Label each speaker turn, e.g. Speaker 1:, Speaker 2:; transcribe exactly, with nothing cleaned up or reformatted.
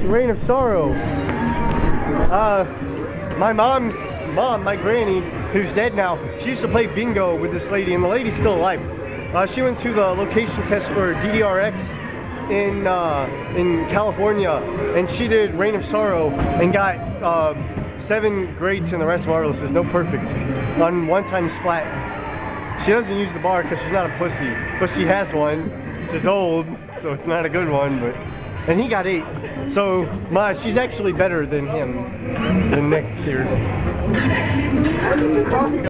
Speaker 1: Reign of Sorrow. Uh, my mom's mom, my granny, who's dead now, she used to play bingo with this lady, and the lady's still alive. Uh, she went to the location test for D D R X in uh, in California, and she did Reign of Sorrow and got uh, seven greats and the rest marvelouses, no perfect, on one times flat. She doesn't use the bar because she's not a pussy, but she has one. She's old, so it's not a good one, but and he got eight. So my she's actually better than him, than Nick here.